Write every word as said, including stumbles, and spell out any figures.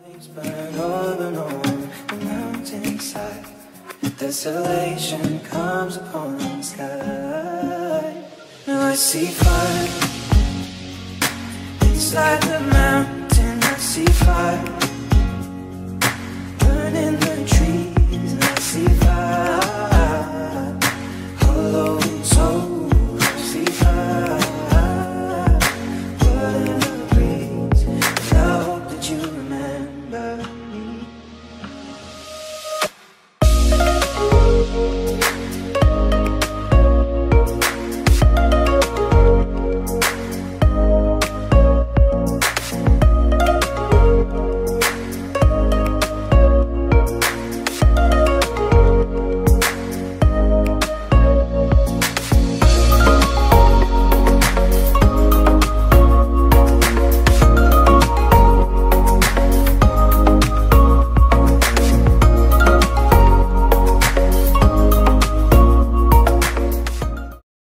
Burn over on the mountainside. Desolation comes upon the sky. Now I see fire inside the mountain. I see fire.